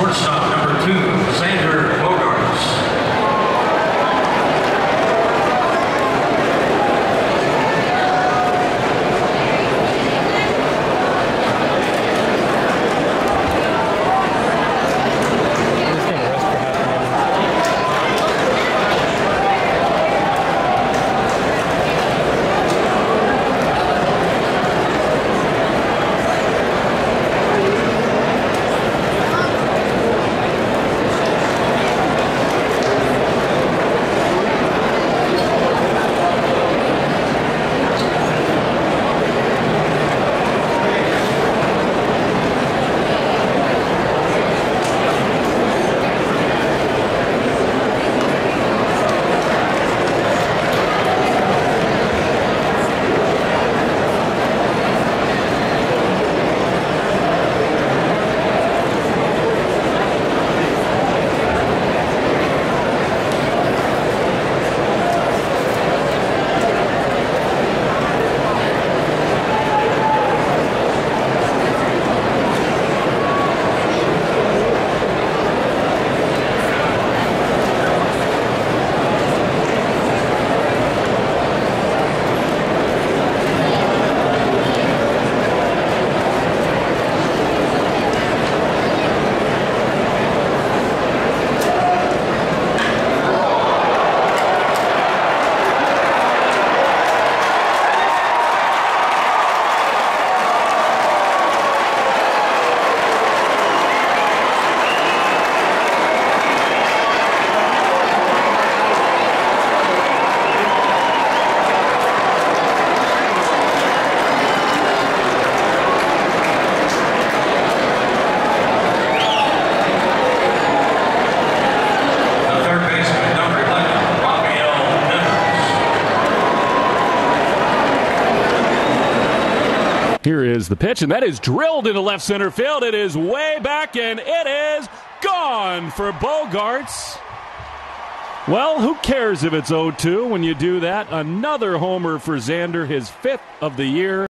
Shortstop number 2, Xander Bogaerts. Here is the pitch, and that is drilled into left center field. It is way back, and it is gone for Bogaerts. Well, who cares if it's 0-2 when you do that? Another homer for Xander, his 5th of the year.